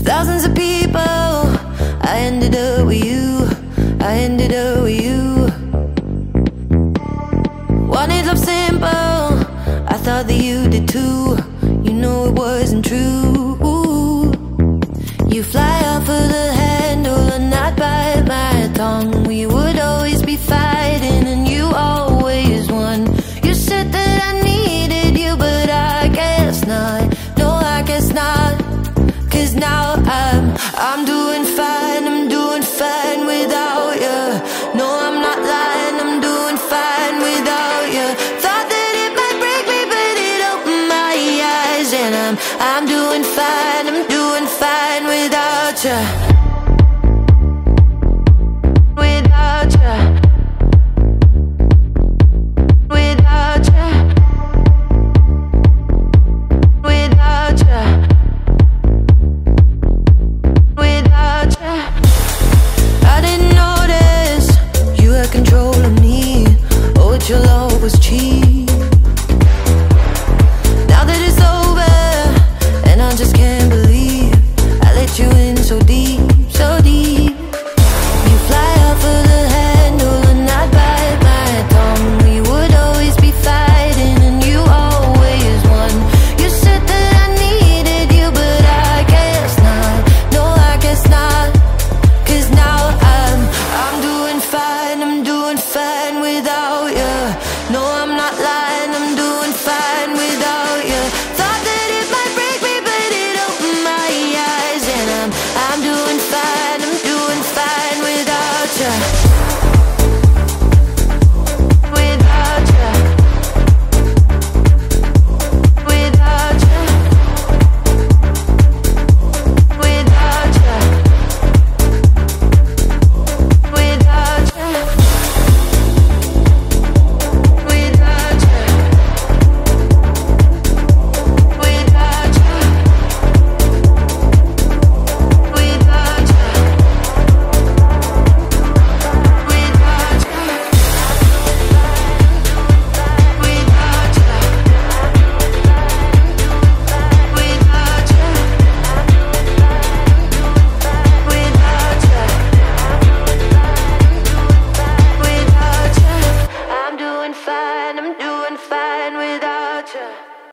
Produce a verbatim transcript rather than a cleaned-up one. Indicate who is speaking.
Speaker 1: thousands of people. I ended up with you, I ended up with you. Wanted love simple, I thought that you did too. You know it wasn't true. You fly off of the handle and not bite my tongue. We would always be fighting and you always won. You said that I needed you, but I guess not. No, I guess not. Cause now I'm, I'm doing fine, I'm doing fine without you. No, I'm not lying, I'm doing fine without you. Thought that it might break me, but it opened my eyes. And I'm, I'm doing fine, I'm